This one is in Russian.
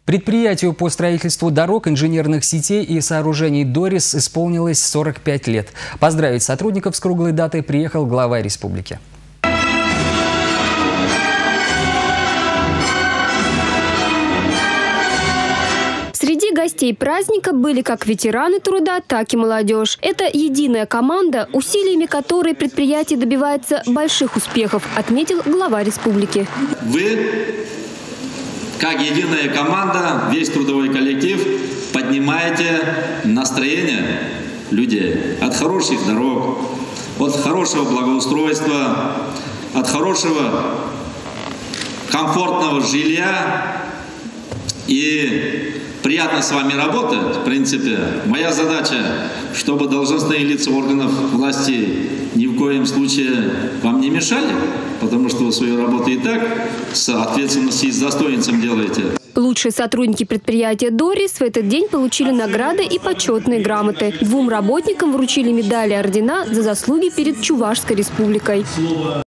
Предприятию по строительству дорог, инженерных сетей и сооружений «Дорис» исполнилось 45 лет. Поздравить сотрудников с круглой датой приехал глава республики. Среди гостей праздника были как ветераны труда, так и молодежь. Это единая команда, усилиями которой предприятие добивается больших успехов, отметил глава республики. Вы, как единая команда, весь трудовой коллектив, поднимаете настроение людей от хороших дорог, от хорошего благоустройства, от хорошего комфортного жилья. И приятно с вами работать, в принципе. Моя задача, чтобы должностные лица органов власти ни в коем случае вам не мешали, потому что вы свою работу и так с ответственностью и с достоинством делаете. Лучшие сотрудники предприятия «Дорис» в этот день получили награды и почетные грамоты. 2 работникам вручили медали и ордена за заслуги перед Чувашской республикой.